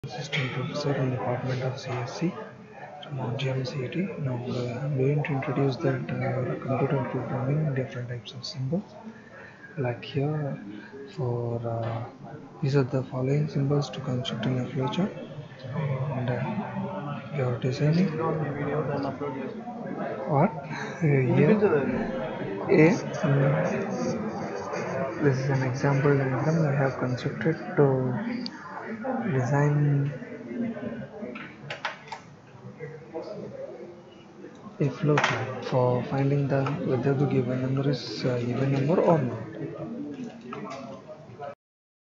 Assistant Professor in Department of CSC from GMCET. Now I'm going to introduce that computer programming, different types of symbols. Like here, for these are the following symbols to construct in a flowchart, and you're designing what here. This is an example diagram I have constructed to design a flowchart for finding the whether the given number is even number or not.